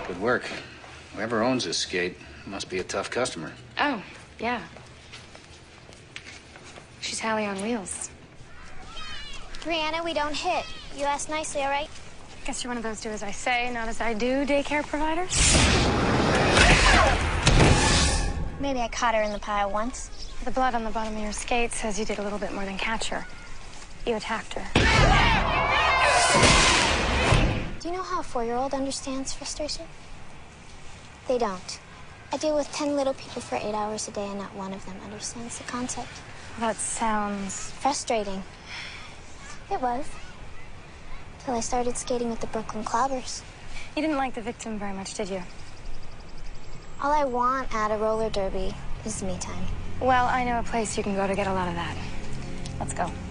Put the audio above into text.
Good work. Whoever owns this skate must be a tough customer. Oh, yeah. She's Hallie on wheels. Brianna, we don't hit. You asked nicely, all right? Guess you're one of those do as I say, not as I do daycare providers. Maybe I caught her in the pile once. The blood on the bottom of your skate says you did a little bit more than catch her. You attacked her. Do you know how a 4-year-old understands frustration? They don't. I deal with 10 little people for 8 hours a day, and not one of them understands the concept. That sounds... frustrating. It was. Till I started skating with the Brooklyn Clobbers. You didn't like the victim very much, did you? All I want at a roller derby is me time. Well, I know a place you can go to get a lot of that. Let's go.